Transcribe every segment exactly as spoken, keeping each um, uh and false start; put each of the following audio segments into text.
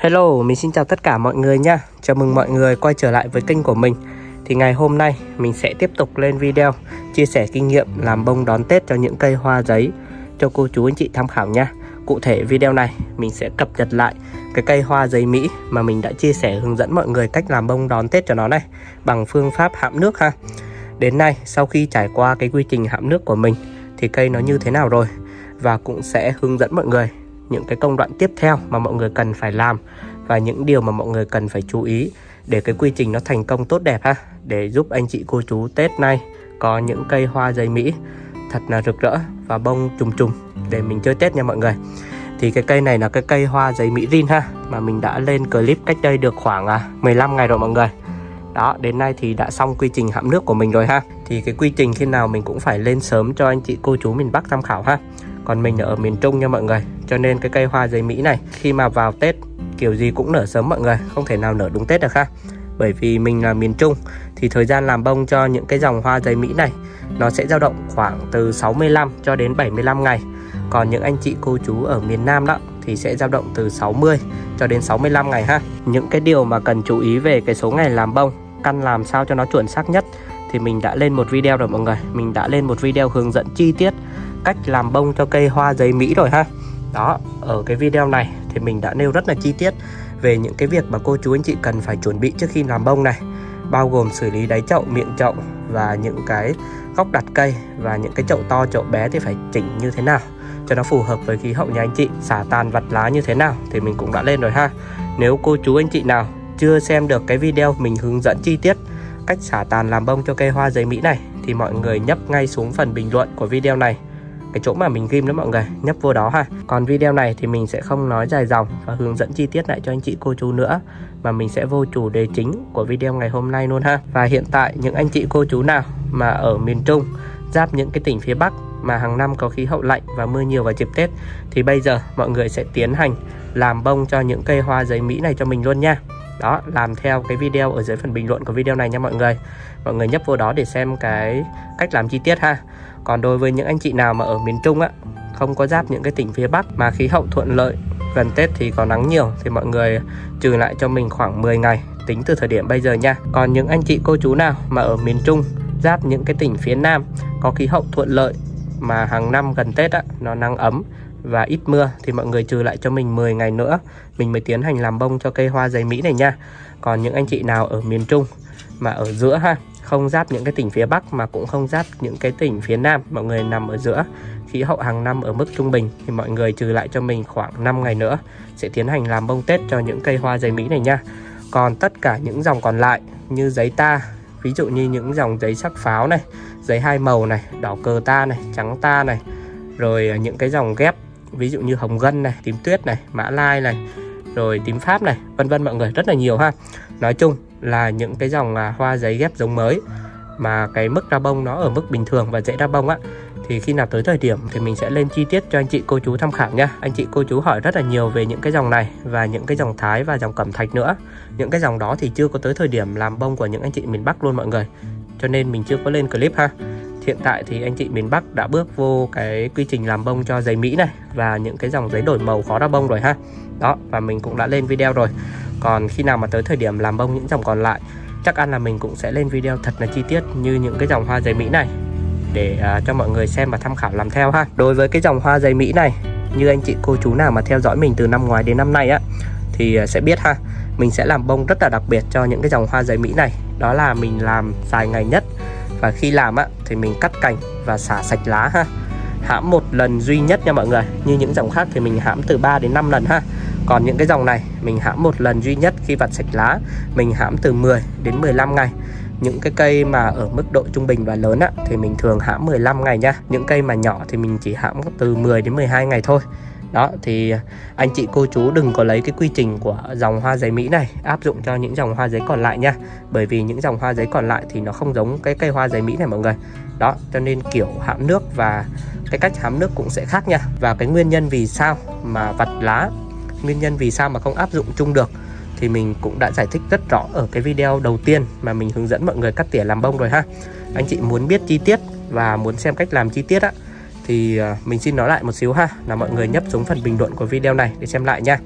Hello, mình xin chào tất cả mọi người nha. Chào mừng mọi người quay trở lại với kênh của mình. Thì ngày hôm nay mình sẽ tiếp tục lên video chia sẻ kinh nghiệm làm bông đón Tết cho những cây hoa giấy cho cô chú anh chị tham khảo nha. Cụ thể video này mình sẽ cập nhật lại cái cây hoa giấy Mỹ mà mình đã chia sẻ hướng dẫn mọi người cách làm bông đón Tết cho nó này bằng phương pháp hãm nước ha. Đến nay sau khi trải qua cái quy trình hãm nước của mình thì cây nó như thế nào rồi, và cũng sẽ hướng dẫn mọi người những cái công đoạn tiếp theo mà mọi người cần phải làm và những điều mà mọi người cần phải chú ý để cái quy trình nó thành công tốt đẹp ha, để giúp anh chị cô chú Tết nay có những cây hoa giấy Mỹ thật là rực rỡ và bông trùm trùm để mình chơi Tết nha mọi người. Thì cái cây này là cái cây hoa giấy Mỹ rin ha, mà mình đã lên clip cách đây được khoảng mười lăm ngày rồi mọi người. Đó, đến nay thì đã xong quy trình hãm nước của mình rồi ha. Thì cái quy trình khi nào mình cũng phải lên sớm cho anh chị cô chú miền Bắc tham khảo ha. Còn mình ở miền Trung nha mọi người, cho nên cái cây hoa giấy Mỹ này khi mà vào Tết kiểu gì cũng nở sớm mọi người, không thể nào nở đúng Tết được ha. Bởi vì mình là miền Trung thì thời gian làm bông cho những cái dòng hoa giấy Mỹ này nó sẽ dao động khoảng từ sáu mươi lăm cho đến bảy mươi lăm ngày. Còn những anh chị cô chú ở miền Nam đó thì sẽ dao động từ sáu mươi cho đến sáu mươi lăm ngày ha. Những cái điều mà cần chú ý về cái số ngày làm bông, căn làm sao cho nó chuẩn xác nhất thì mình đã lên một video rồi mọi người. Mình đã lên một video hướng dẫn chi tiết cách làm bông cho cây hoa giấy Mỹ rồi ha. Đó, ở cái video này thì mình đã nêu rất là chi tiết về những cái việc mà cô chú anh chị cần phải chuẩn bị trước khi làm bông này, bao gồm xử lý đáy chậu, miệng chậu và những cái góc đặt cây, và những cái chậu to chậu bé thì phải chỉnh như thế nào cho nó phù hợp với khí hậu nhà anh chị, xả tàn vặt lá như thế nào thì mình cũng đã lên rồi ha. Nếu cô chú anh chị nào chưa xem được cái video mình hướng dẫn chi tiết cách xả tàn làm bông cho cây hoa giấy Mỹ này thì mọi người nhấp ngay xuống phần bình luận của video này, cái chỗ mà mình ghim đó mọi người, nhấp vô đó ha. Còn video này thì mình sẽ không nói dài dòng và hướng dẫn chi tiết lại cho anh chị cô chú nữa, mà mình sẽ vô chủ đề chính của video ngày hôm nay luôn ha. Và hiện tại những anh chị cô chú nào mà ở miền Trung giáp những cái tỉnh phía Bắc mà hàng năm có khí hậu lạnh và mưa nhiều vào dịp Tết thì bây giờ mọi người sẽ tiến hành làm bông cho những cây hoa giấy Mỹ này cho mình luôn nha. Đó, làm theo cái video ở dưới phần bình luận của video này nha mọi người. Mọi người nhấp vô đó để xem cái cách làm chi tiết ha. Còn đối với những anh chị nào mà ở miền Trung á, không có giáp những cái tỉnh phía Bắc mà khí hậu thuận lợi, gần Tết thì có nắng nhiều, thì mọi người trừ lại cho mình khoảng mười ngày tính từ thời điểm bây giờ nha. Còn những anh chị cô chú nào mà ở miền Trung giáp những cái tỉnh phía Nam có khí hậu thuận lợi mà hàng năm gần Tết á, nó nắng ấm và ít mưa thì mọi người trừ lại cho mình mười ngày nữa mình mới tiến hành làm bông cho cây hoa giấy Mỹ này nha. Còn những anh chị nào ở miền Trung mà ở giữa ha, không giáp những cái tỉnh phía Bắc mà cũng không giáp những cái tỉnh phía Nam, mọi người nằm ở giữa, khí hậu hàng năm ở mức trung bình, thì mọi người trừ lại cho mình khoảng năm ngày nữa sẽ tiến hành làm bông Tết cho những cây hoa giấy Mỹ này nha. Còn tất cả những dòng còn lại như giấy ta, ví dụ như những dòng giấy sắc pháo này, giấy hai màu này, đỏ cờ ta này, trắng ta này, rồi những cái dòng ghép ví dụ như hồng gân này, tím tuyết này, mã lai này, rồi tím pháp này, vân vân mọi người, rất là nhiều ha. Nói chung là những cái dòng hoa giấy ghép giống mới mà cái mức ra bông nó ở mức bình thường và dễ ra bông á, thì khi nào tới thời điểm thì mình sẽ lên chi tiết cho anh chị cô chú tham khảo nha. Anh chị cô chú hỏi rất là nhiều về những cái dòng này và những cái dòng thái và dòng cẩm thạch nữa. Những cái dòng đó thì chưa có tới thời điểm làm bông của những anh chị miền Bắc luôn mọi người, cho nên mình chưa có lên clip ha. Hiện tại thì anh chị miền Bắc đã bước vô cái quy trình làm bông cho giấy Mỹ này và những cái dòng giấy đổi màu khó ra bông rồi ha. Đó, và mình cũng đã lên video rồi. Còn khi nào mà tới thời điểm làm bông những dòng còn lại, chắc ăn là mình cũng sẽ lên video thật là chi tiết như những cái dòng hoa giấy Mỹ này để uh, cho mọi người xem và tham khảo làm theo ha. Đối với cái dòng hoa giấy Mỹ này, như anh chị cô chú nào mà theo dõi mình từ năm ngoái đến năm nay á thì uh, sẽ biết ha, mình sẽ làm bông rất là đặc biệt cho những cái dòng hoa giấy Mỹ này. Đó là mình làm dài ngày nhất, và khi làm á thì mình cắt cành và xả sạch lá ha. Hãm một lần duy nhất nha mọi người. Như những dòng khác thì mình hãm từ ba đến năm lần ha. Còn những cái dòng này mình hãm một lần duy nhất khi vặt sạch lá. Mình hãm từ mười đến mười lăm ngày. Những cái cây mà ở mức độ trung bình và lớn á thì mình thường hãm mười lăm ngày nha. Những cây mà nhỏ thì mình chỉ hãm từ mười đến mười hai ngày thôi. Đó, thì anh chị cô chú đừng có lấy cái quy trình của dòng hoa giấy Mỹ này áp dụng cho những dòng hoa giấy còn lại nha. Bởi vì những dòng hoa giấy còn lại thì nó không giống cái cây hoa giấy Mỹ này mọi người. Đó, cho nên kiểu hãm nước và cái cách hãm nước cũng sẽ khác nha. Và cái nguyên nhân vì sao mà vặt lá, nguyên nhân vì sao mà không áp dụng chung được thì mình cũng đã giải thích rất rõ ở cái video đầu tiên mà mình hướng dẫn mọi người cắt tỉa làm bông rồi ha. Anh chị muốn biết chi tiết và muốn xem cách làm chi tiết á thì mình xin nói lại một xíu ha, là mọi người nhấp xuống phần bình luận của video này để xem lại nha.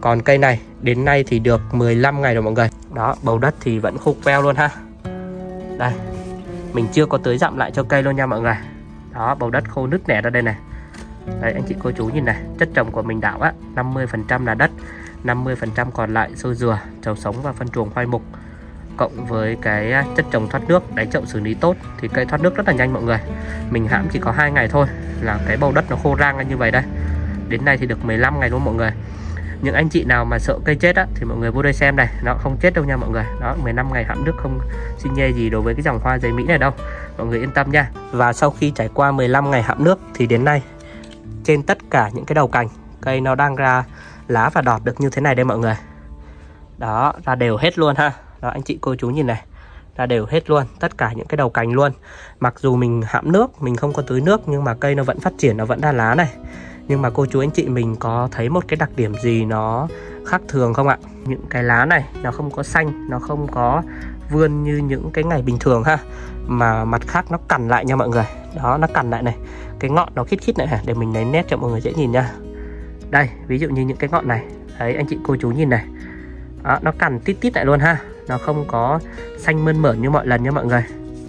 Còn cây này đến nay thì được mười lăm ngày rồi mọi người. Đó, bầu đất thì vẫn khô queo luôn ha. Đây, mình chưa có tưới dặm lại cho cây luôn nha mọi người. Đó, bầu đất khô nứt nẻ ra đây này. Đấy, anh chị cô chú nhìn này, chất trồng của mình đảo á, năm mươi phần trăm là đất, năm mươi phần trăm còn lại xôi dừa, trầu sống và phân chuồng khoai mục. Cộng với cái chất trồng thoát nước, đáy chậu xử lý tốt thì cây thoát nước rất là nhanh mọi người. Mình hãm chỉ có hai ngày thôi là cái bầu đất nó khô rang ra như vậy đây. Đến nay thì được mười lăm ngày luôn mọi người. Những anh chị nào mà sợ cây chết á thì mọi người vô đây xem này, nó không chết đâu nha mọi người. Đó, mười lăm ngày hãm nước không xi nhê gì đối với cái dòng hoa giấy Mỹ này đâu. Mọi người yên tâm nha. Và sau khi trải qua mười lăm ngày hãm nước thì đến nay trên tất cả những cái đầu cành cây nó đang ra lá và đọt được như thế này đây mọi người. Đó, ra đều hết luôn ha. Đó, anh chị cô chú nhìn này, ra đều hết luôn, tất cả những cái đầu cành luôn. Mặc dù mình hãm nước, mình không có tưới nước nhưng mà cây nó vẫn phát triển, nó vẫn ra lá này. Nhưng mà cô chú anh chị mình có thấy một cái đặc điểm gì nó khác thường không ạ? Những cái lá này nó không có xanh, nó không có vươn như những cái ngày bình thường ha. Mà mặt khác nó cằn lại nha mọi người. Đó, nó cằn lại này. Cái ngọn nó khít khít này hả? Để mình lấy nét cho mọi người dễ nhìn nha. Đây, ví dụ như những cái ngọn này. Đấy, anh chị cô chú nhìn này. Đó, nó cằn tít tít lại luôn ha. Nó không có xanh mơn mởn như mọi lần nha mọi người.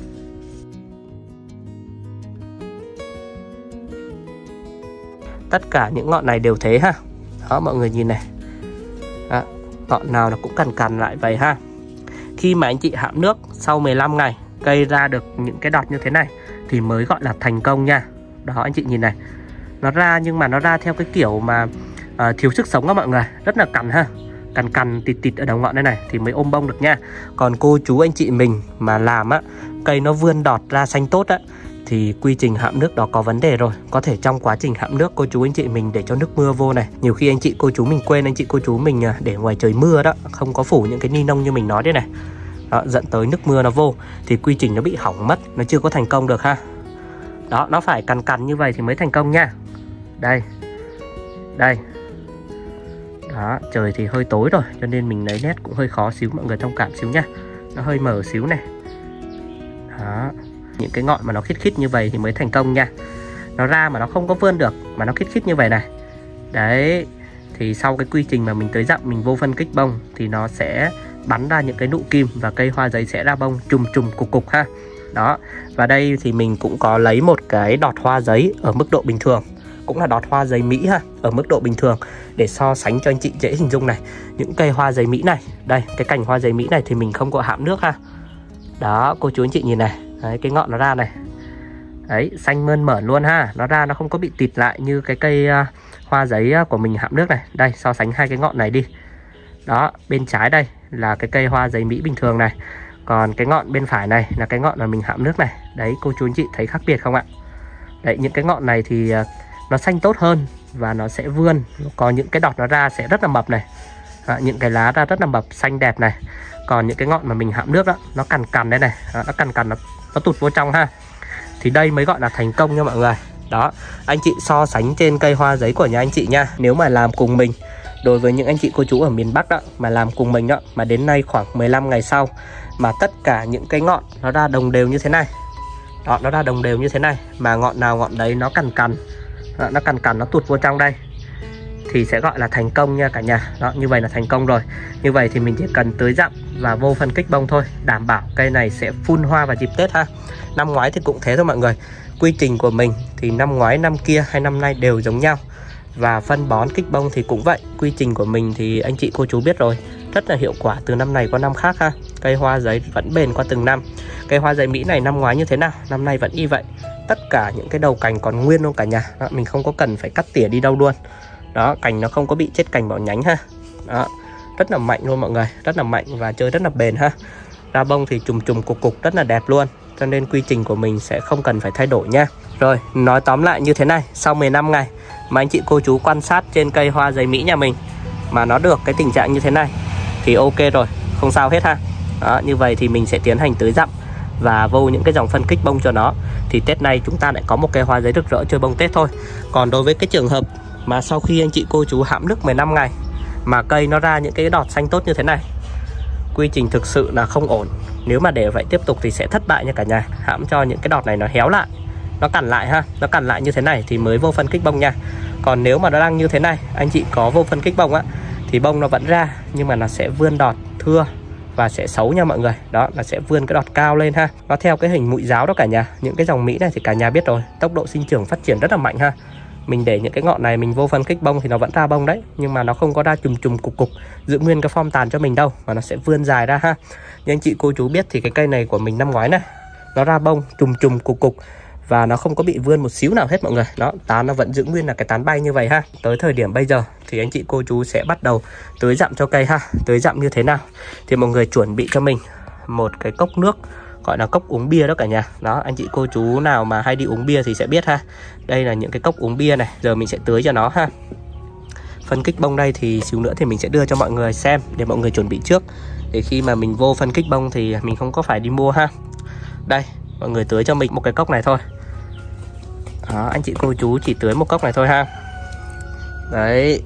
Tất cả những ngọn này đều thế ha. Đó, mọi người nhìn này. Đó, ngọn nào nó cũng cằn cằn lại vậy ha. Khi mà anh chị hãm nước sau mười lăm ngày cây ra được những cái đọt như thế này thì mới gọi là thành công nha. Đó, anh chị nhìn này. Nó ra nhưng mà nó ra theo cái kiểu mà uh, thiếu sức sống á mọi người. Rất là cằn ha. Cằn cằn tịt tịt ở đầu ngọn đây này thì mới ôm bông được nha. Còn cô chú anh chị mình mà làm á, cây nó vươn đọt ra xanh tốt á, thì quy trình hãm nước đó có vấn đề rồi. Có thể trong quá trình hãm nước cô chú anh chị mình để cho nước mưa vô này. Nhiều khi anh chị cô chú mình quên, anh chị cô chú mình để ngoài trời mưa đó, không có phủ những cái ni lông như mình nói đây này. Đó, dẫn tới nước mưa nó vô thì quy trình nó bị hỏng mất, nó chưa có thành công được ha. Đó, nó phải cằn cằn như vậy thì mới thành công nha. Đây. Đây. Đó, trời thì hơi tối rồi cho nên mình lấy nét cũng hơi khó xíu, mọi người thông cảm xíu nha. Nó hơi mờ xíu này. Đó, những cái ngọn mà nó khít khít như vậy thì mới thành công nha. Nó ra mà nó không có vươn được mà nó khít khít như vậy này. Đấy, thì sau cái quy trình mà mình tưới dặm, mình vô phân kích bông thì nó sẽ bắn ra những cái nụ kim và cây hoa giấy sẽ ra bông chùm chùm cục cục ha. Đó, và đây thì mình cũng có lấy một cái đọt hoa giấy ở mức độ bình thường, cũng là đọt hoa giấy Mỹ ha, ở mức độ bình thường để so sánh cho anh chị dễ hình dung này. Những cây hoa giấy Mỹ này, đây, cái cành hoa giấy Mỹ này thì mình không có hãm nước ha. Đó, cô chú anh chị nhìn này. Đấy, cái ngọn nó ra này. Đấy, xanh mơn mởn luôn ha. Nó ra nó không có bị tịt lại như cái cây uh, hoa giấy của mình hãm nước này. Đây, so sánh hai cái ngọn này đi. Đó, bên trái đây là cái cây hoa giấy Mỹ bình thường này. Còn cái ngọn bên phải này là cái ngọn mà mình hãm nước này. Đấy, cô chú anh chị thấy khác biệt không ạ? Đấy, những cái ngọn này thì uh, nó xanh tốt hơn và nó sẽ vươn. Có những cái đọt nó ra sẽ rất là mập này. À, những cái lá ra rất là mập, xanh đẹp này. Còn những cái ngọn mà mình hãm nước đó, nó cằn cằn đây này, đó, nó cằn cằn, nó, nó tụt vô trong ha. Thì đây mới gọi là thành công nha mọi người. Đó, anh chị so sánh trên cây hoa giấy của nhà anh chị nha. Nếu mà làm cùng mình, đối với những anh chị cô chú ở miền Bắc đó, mà làm cùng mình đó, mà đến nay khoảng mười lăm ngày sau mà tất cả những cái ngọn nó ra đồng đều như thế này. Đó, nó ra đồng đều như thế này. Mà ngọn nào ngọn đấy nó cằn cằn, đó, nó cằn cằn, nó tụt vô trong đây thì sẽ gọi là thành công nha cả nhà. Đó, như vậy là thành công rồi. Như vậy thì mình chỉ cần tưới dặm và vô phân kích bông thôi, đảm bảo cây này sẽ phun hoa vào dịp Tết ha. Năm ngoái thì cũng thế thôi mọi người. Quy trình của mình thì năm ngoái, năm kia hay năm nay đều giống nhau. Và phân bón kích bông thì cũng vậy. Quy trình của mình thì anh chị cô chú biết rồi, rất là hiệu quả từ năm này qua năm khác ha. Cây hoa giấy vẫn bền qua từng năm. Cây hoa giấy Mỹ này năm ngoái như thế nào, năm nay vẫn y vậy. Tất cả những cái đầu cành còn nguyên luôn cả nhà. Đó, mình không có cần phải cắt tỉa đi đâu luôn. Đó, cành nó không có bị chết cành bỏ nhánh ha. Đó, rất là mạnh luôn mọi người, rất là mạnh và chơi rất là bền ha. Ra bông thì chùm chùm cục cục rất là đẹp luôn. Cho nên quy trình của mình sẽ không cần phải thay đổi nha. Rồi, nói tóm lại như thế này, sau mười lăm ngày mà anh chị cô chú quan sát trên cây hoa giấy Mỹ nhà mình mà nó được cái tình trạng như thế này thì ok rồi, không sao hết ha. Đó, như vậy thì mình sẽ tiến hành tưới dặm và vô những cái dòng phân kích bông cho nó. Thì Tết này chúng ta lại có một cây hoa giấy rực rỡ chơi bông Tết thôi. Còn đối với cái trường hợp mà sau khi anh chị cô chú hãm nước mười lăm ngày mà cây nó ra những cái đọt xanh tốt như thế này, quy trình thực sự là không ổn. Nếu mà để vậy tiếp tục thì sẽ thất bại nha cả nhà. Hãm cho những cái đọt này nó héo lại, nó cằn lại ha, nó cằn lại như thế này thì mới vô phân kích bông nha. Còn nếu mà nó đang như thế này, anh chị có vô phân kích bông á, thì bông nó vẫn ra, nhưng mà nó sẽ vươn đọt thưa và sẽ xấu nha mọi người. Đó, nó sẽ vươn cái đọt cao lên ha. Nó theo cái hình mũi giáo đó cả nhà. Những cái dòng Mỹ này thì cả nhà biết rồi, tốc độ sinh trưởng phát triển rất là mạnh ha. Mình để những cái ngọn này mình vô phân kích bông thì nó vẫn ra bông đấy, nhưng mà nó không có ra chùm chùm cục cục giữ nguyên cái form tàn cho mình đâu, mà nó sẽ vươn dài ra ha. Như anh chị cô chú biết thì cái cây này của mình năm ngoái này, nó ra bông chùm chùm cục cục và nó không có bị vươn một xíu nào hết mọi người. Đó, tán nó vẫn giữ nguyên là cái tán bay như vậy ha. Tới thời điểm bây giờ thì anh chị cô chú sẽ bắt đầu tưới dặm cho cây ha. Tưới dặm như thế nào thì mọi người chuẩn bị cho mình một cái cốc nước, gọi là cốc uống bia đó cả nhà. Đó, anh chị cô chú nào mà hay đi uống bia thì sẽ biết ha. Đây là những cái cốc uống bia này, giờ mình sẽ tưới cho nó ha. Phân kích bông đây thì xíu nữa thì mình sẽ đưa cho mọi người xem để mọi người chuẩn bị trước, để khi mà mình vô phân kích bông thì mình không có phải đi mua ha. Đây, mọi người tưới cho mình một cái cốc này thôi. Đó, anh chị cô chú chỉ tưới một cốc này thôi ha. Đấy.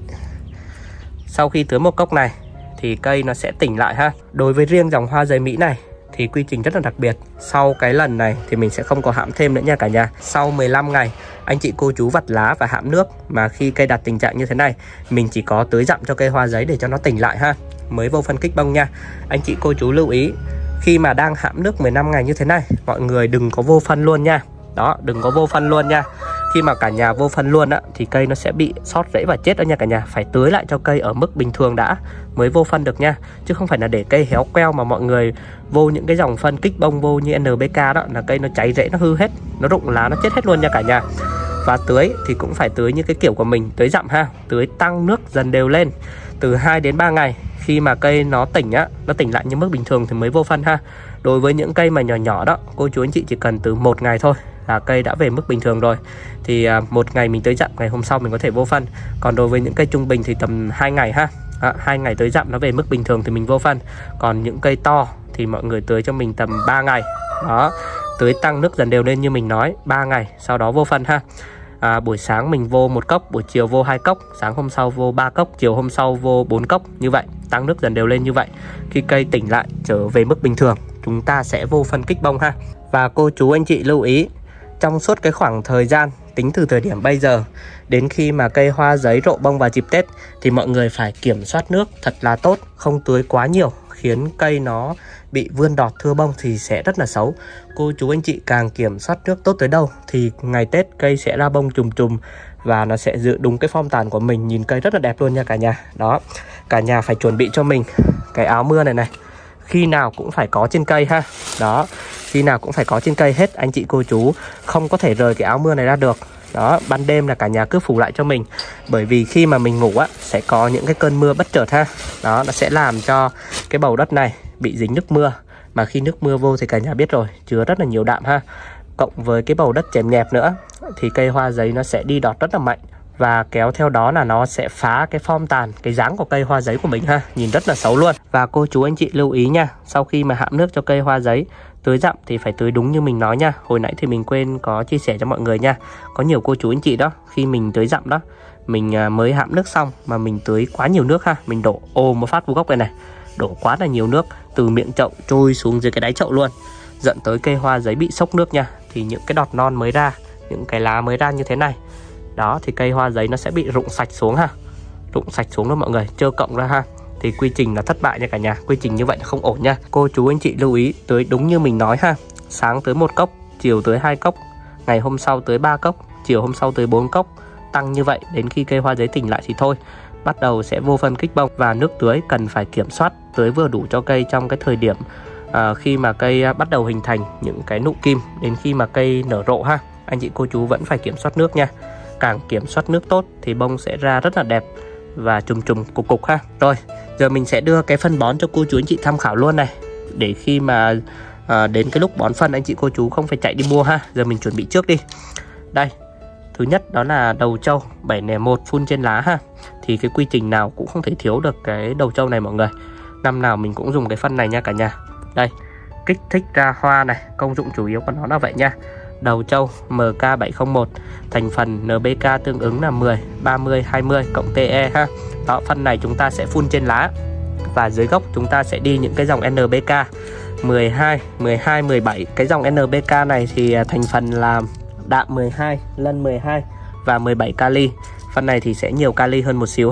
Sau khi tưới một cốc này thì cây nó sẽ tỉnh lại ha. Đối với riêng dòng hoa giấy Mỹ này thì quy trình rất là đặc biệt. Sau cái lần này thì mình sẽ không có hãm thêm nữa nha cả nhà. Sau mười lăm ngày anh chị cô chú vặt lá và hãm nước, mà khi cây đạt tình trạng như thế này, mình chỉ có tưới dặm cho cây hoa giấy để cho nó tỉnh lại ha, mới vô phân kích bông nha. Anh chị cô chú lưu ý, khi mà đang hãm nước mười lăm ngày như thế này, mọi người đừng có vô phân luôn nha. Đó, đừng có vô phân luôn nha. Khi mà cả nhà vô phân luôn á thì cây nó sẽ bị sót rễ và chết đó nha cả nhà. Phải tưới lại cho cây ở mức bình thường đã mới vô phân được nha, chứ không phải là để cây héo queo mà mọi người vô những cái dòng phân kích bông vô như en pê ca đó là cây nó cháy rễ, nó hư hết, nó rụng lá, nó chết hết luôn nha cả nhà. Và tưới thì cũng phải tưới như cái kiểu của mình, tưới dặm ha, tưới tăng nước dần đều lên từ hai đến ba ngày. Khi mà cây nó tỉnh á, nó tỉnh lại như mức bình thường thì mới vô phân ha. Đối với những cây mà nhỏ nhỏ đó, cô chú anh chị chỉ cần từ một ngày thôi là cây đã về mức bình thường rồi. Thì à, một ngày mình tưới dặm, ngày hôm sau mình có thể vô phân. Còn đối với những cây trung bình thì tầm hai ngày ha. À, hai ngày tưới dặm nó về mức bình thường thì mình vô phân. Còn những cây to thì mọi người tưới cho mình tầm ba ngày. Đó, tưới tăng nước dần đều lên như mình nói, ba ngày sau đó vô phân ha. À, buổi sáng mình vô một cốc, buổi chiều vô hai cốc, sáng hôm sau vô ba cốc, chiều hôm sau vô bốn cốc, như vậy tăng nước dần đều lên như vậy. Khi cây tỉnh lại trở về mức bình thường, chúng ta sẽ vô phân kích bông ha. Và cô chú anh chị lưu ý, trong suốt cái khoảng thời gian tính từ thời điểm bây giờ đến khi mà cây hoa giấy rộ bông vào dịp Tết thì mọi người phải kiểm soát nước thật là tốt, không tưới quá nhiều khiến cây nó bị vươn đọt thưa bông thì sẽ rất là xấu. Cô chú anh chị càng kiểm soát nước tốt tới đâu thì ngày Tết cây sẽ ra bông chùm chùm và nó sẽ giữ đúng cái form tàn của mình, nhìn cây rất là đẹp luôn nha cả nhà. Đó, cả nhà phải chuẩn bị cho mình cái áo mưa này này, khi nào cũng phải có trên cây ha. Đó, khi nào cũng phải có trên cây hết, anh chị cô chú không có thể rời cái áo mưa này ra được. Đó, ban đêm là cả nhà cứ phủ lại cho mình, bởi vì khi mà mình ngủ á sẽ có những cái cơn mưa bất chợt ha. Đó, nó sẽ làm cho cái bầu đất này bị dính nước mưa, mà khi nước mưa vô thì cả nhà biết rồi, chứa rất là nhiều đạm ha. Cộng với cái bầu đất chèm nhẹp nữa thì cây hoa giấy nó sẽ đi đọt rất là mạnh, và kéo theo đó là nó sẽ phá cái form tàn, cái dáng của cây hoa giấy của mình ha, nhìn rất là xấu luôn. Và cô chú anh chị lưu ý nha, sau khi mà hãm nước cho cây hoa giấy, tưới dặm thì phải tưới đúng như mình nói nha. Hồi nãy thì mình quên có chia sẻ cho mọi người nha. Có nhiều cô chú anh chị đó, khi mình tưới dặm đó, mình mới hãm nước xong mà mình tưới quá nhiều nước ha. Mình đổ ồ một phát vô gốc này này, đổ quá là nhiều nước, từ miệng chậu trôi xuống dưới cái đáy chậu luôn, dẫn tới cây hoa giấy bị sốc nước nha. Thì những cái đọt non mới ra, những cái lá mới ra như thế này đó, thì cây hoa giấy nó sẽ bị rụng sạch xuống ha. Rụng sạch xuống đó mọi người, trơ cộng ra ha. Thì quy trình là thất bại nha cả nhà. Quy trình như vậy là không ổn nha. Cô chú anh chị lưu ý tưới đúng như mình nói ha. Sáng tưới một cốc, chiều tưới hai cốc, ngày hôm sau tưới ba cốc, chiều hôm sau tưới bốn cốc. Tăng như vậy đến khi cây hoa giấy tỉnh lại thì thôi, bắt đầu sẽ vô phân kích bông. Và nước tưới cần phải kiểm soát tưới vừa đủ cho cây trong cái thời điểm à, khi mà cây bắt đầu hình thành những cái nụ kim, đến khi mà cây nở rộ ha. Anh chị cô chú vẫn phải kiểm soát nước nha. Càng kiểm soát nước tốt thì bông sẽ ra rất là đẹp và chùm chùm cục cục ha. Rồi, giờ mình sẽ đưa cái phân bón cho cô chú anh chị tham khảo luôn này, để khi mà à, đến cái lúc bón phân anh chị cô chú không phải chạy đi mua ha. Giờ mình chuẩn bị trước đi. Đây, thứ nhất đó là đầu trâu bảy không một phun trên lá ha. Thì cái quy trình nào cũng không thể thiếu được cái đầu trâu này mọi người. Năm nào mình cũng dùng cái phân này nha cả nhà. Đây, kích thích ra hoa này, công dụng chủ yếu của nó là vậy nha. Đầu trâu M K bảy không một, thành phần N P K tương ứng là mười, ba mươi, hai mươi cộng T E ha. Đó, phân này chúng ta sẽ phun trên lá. Và dưới gốc chúng ta sẽ đi những cái dòng N P K mười hai, mười hai, mười bảy. Cái dòng N P K này thì thành phần là đạm mười hai, lân mười hai và mười bảy kali. Phân này thì sẽ nhiều kali hơn một xíu ha.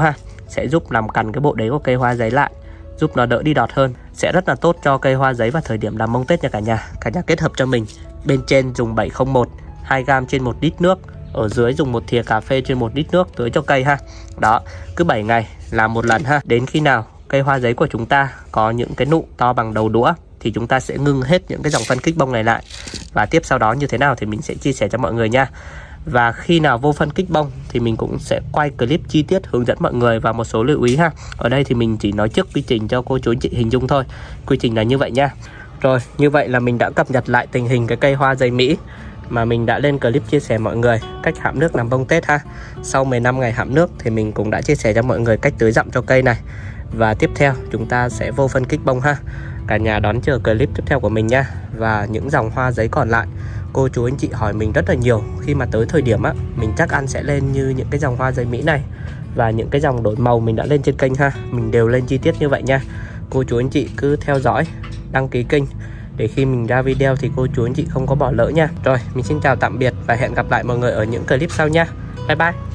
sẽ giúp làm cằn cái bộ đế của cây hoa giấy lại, giúp nó đỡ đi đọt hơn, sẽ rất là tốt cho cây hoa giấy vào thời điểm làm bông Tết nha cả nhà. Cả nhà kết hợp cho mình. Bên trên dùng bảy không một, hai gam trên một lít nước. Ở dưới dùng một thìa cà phê trên một lít nước tưới cho cây ha. Đó, cứ bảy ngày làm một lần ha. Đến khi nào cây hoa giấy của chúng ta có những cái nụ to bằng đầu đũa thì chúng ta sẽ ngưng hết những cái dòng phân kích bông này lại. Và tiếp sau đó như thế nào thì mình sẽ chia sẻ cho mọi người nha. Và khi nào vô phân kích bông thì mình cũng sẽ quay clip chi tiết hướng dẫn mọi người và một số lưu ý ha. Ở đây thì mình chỉ nói trước quy trình cho cô chú anh chị hình dung thôi. Quy trình là như vậy nha. Rồi, như vậy là mình đã cập nhật lại tình hình cái cây hoa giấy Mỹ mà mình đã lên clip chia sẻ mọi người cách hãm nước làm bông Tết ha. Sau mười lăm ngày hãm nước thì mình cũng đã chia sẻ cho mọi người cách tưới dặm cho cây này. Và tiếp theo chúng ta sẽ vô phân kích bông ha. Cả nhà đón chờ clip tiếp theo của mình nha. Và những dòng hoa giấy còn lại, cô chú anh chị hỏi mình rất là nhiều. Khi mà tới thời điểm á, mình chắc ăn sẽ lên như những cái dòng hoa giấy Mỹ này. Và những cái dòng đổi màu mình đã lên trên kênh ha, mình đều lên chi tiết như vậy nha. Cô chú anh chị cứ theo dõi, đăng ký kênh để khi mình ra video thì cô chú anh chị không có bỏ lỡ nha. Rồi, mình xin chào tạm biệt và hẹn gặp lại mọi người ở những clip sau nha. Bye bye.